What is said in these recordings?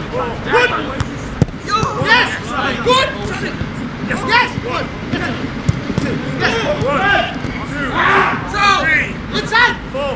Good! Yes! Good! Yes! Yes! Good! Yes! So! Inside! 4!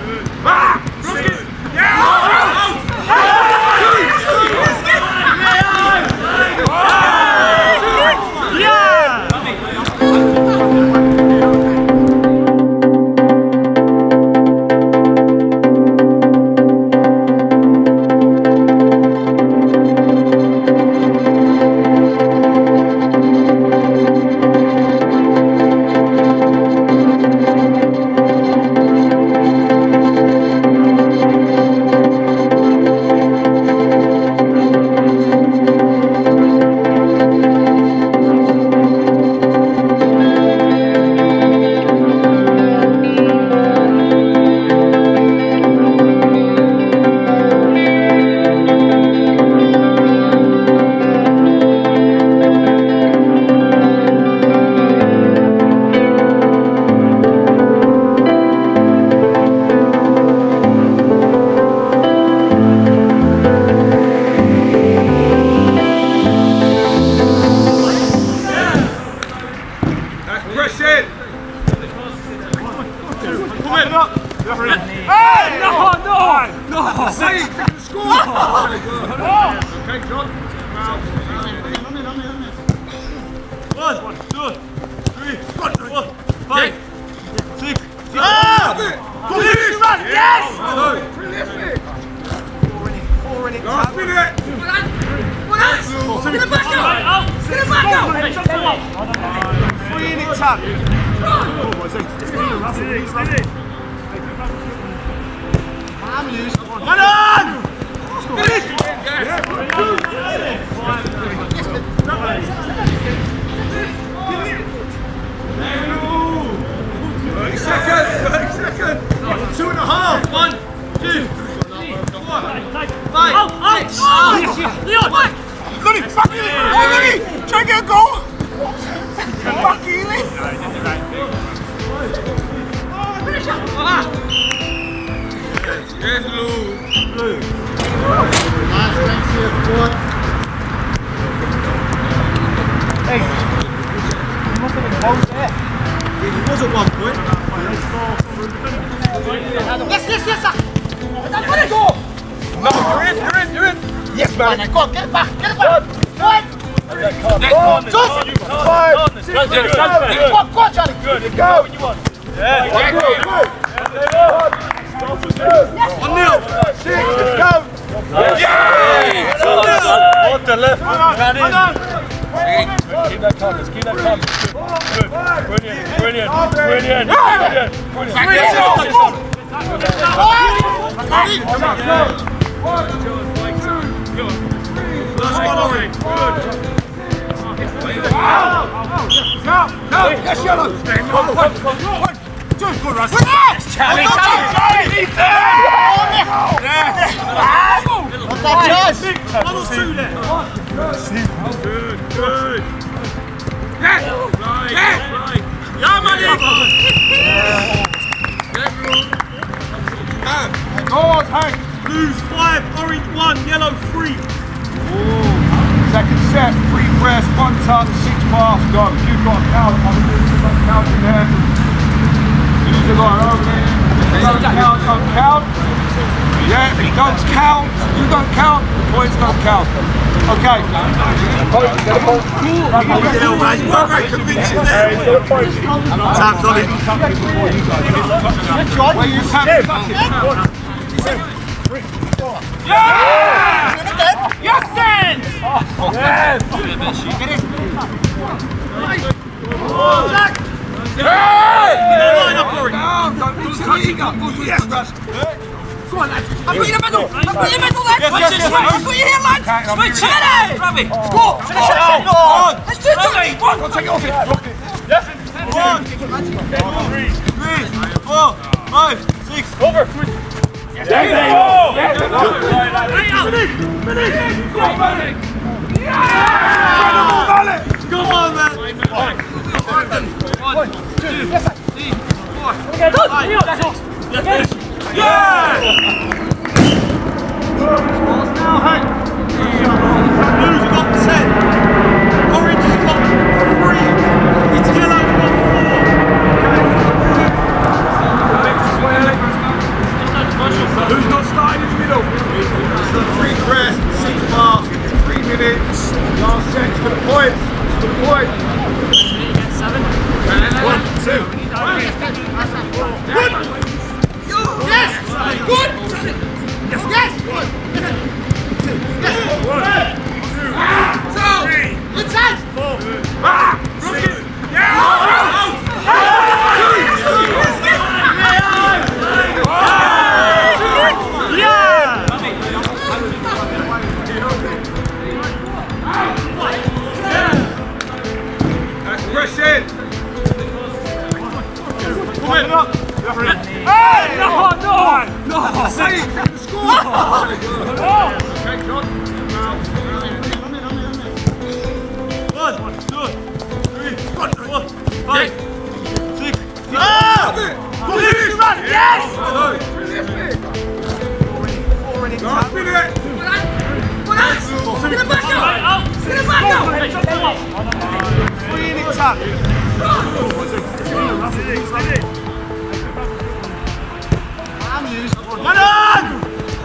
Blues 5, orange 1, yellow 3. Second set, 3 press, 1 touch, 6 pass, go. You've got a count, I'm going to do a count in there. You've got an opening. Don't count, don't count. Yeah, if you don't count, you don't count, the points don't count. Okay. Very convincing there. Time's on it. Where you tap. Yeah! Yes, then! Yes! Get it. Line up, Rory. Don't be too eager. Yes, Russ. Come on, lads. I've got you in the middle. I've got you in the middle, lads. I've got you here, lads. Switch it. Grab it. Score. Finish it. Let's do it. One. Go take it off it. Block it. Yes. 1, 2, 3, 4, 5, 6. Over. There you go. Come on, man. 1, 2, 3, 4, 5, 6. Yeah! Now, hey! 6 mark, 3 minutes. Last set to the point. To the point. 1, 2. Good! Yes! Good! Yes! Yes! Good! Yes! 1, 2, 3, inside! 4, 6, Press in! Come on! Hey! No! No! Say, score! Okay, John. 1, 2, 3, 4, 5, 6, 7. Yes! Last minute! Get it back up! Get it back up! 3 in attack. Well done!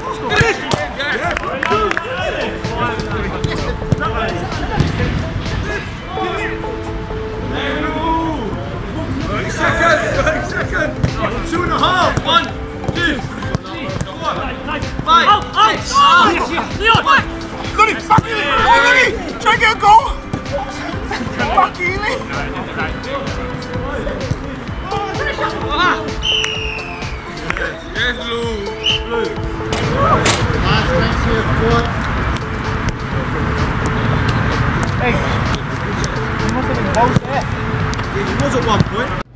Second! 2.5! 1, 2, 5, 6. Leon! Got it! Fuck you! Oh, try to get a goal! Fuck you, Lee! Yes, Lou! Hey, you must have been close there. He was at one point.